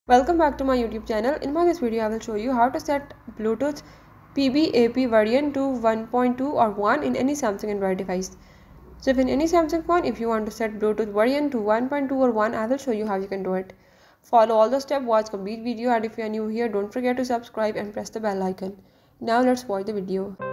Welcome back to my YouTube channel. In this video I will show you how to set Bluetooth PBAP variant to 1.2 or 1 in any Samsung Android device. So if in any Samsung phone, if you want to set Bluetooth variant to 1.2 or 1, I will show you how you can do it. Follow all the steps, watch complete video, and if you are new here, don't forget to subscribe and press the bell icon. Now let's watch the video.